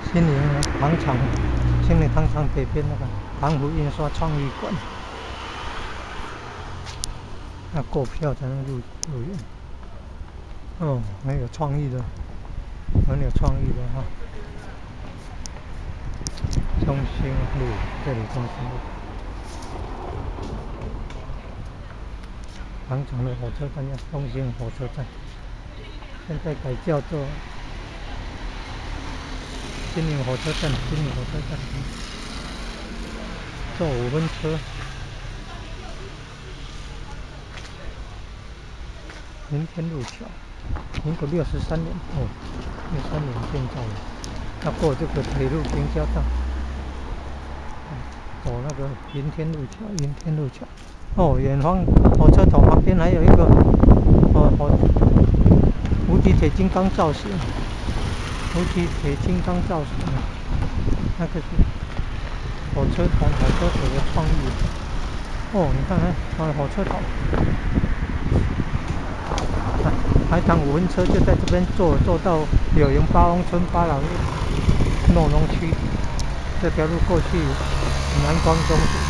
新营糖厂，新营糖厂北边那个糖湖印刷创意馆，那购票才能入园。哦，很有创意的，很有创意的哈。中兴路，这里中兴路。糖厂的火车站叫中兴火车站，现在改叫做新营火车站。新营火车站，坐5分车。民天路桥，民国63年哦，63年建造的。要过这个铁路平交道，走那个民天路桥，民天路桥。哦，远方火车头旁边还有一个无敌铁金刚造型，无敌铁金刚造型，那个是火车头的创意。哦，你看看，火车头。台糖5分车就在这边坐到柳营八翁村八老诺农区这条路过去南光中